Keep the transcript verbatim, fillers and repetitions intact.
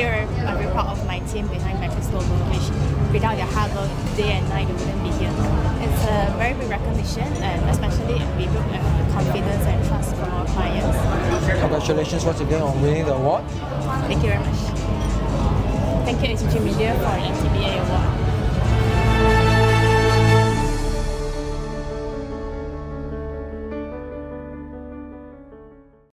very, I'm very proud of my team behind METRICS Global, which without their hard work, day and night, they wouldn't be here. It's a very big recognition, and especially we build uh, confidence and trust from our clients. Congratulations once again on winning the award. Thank you very much. Thank you, A C G Media, for an M T B A award.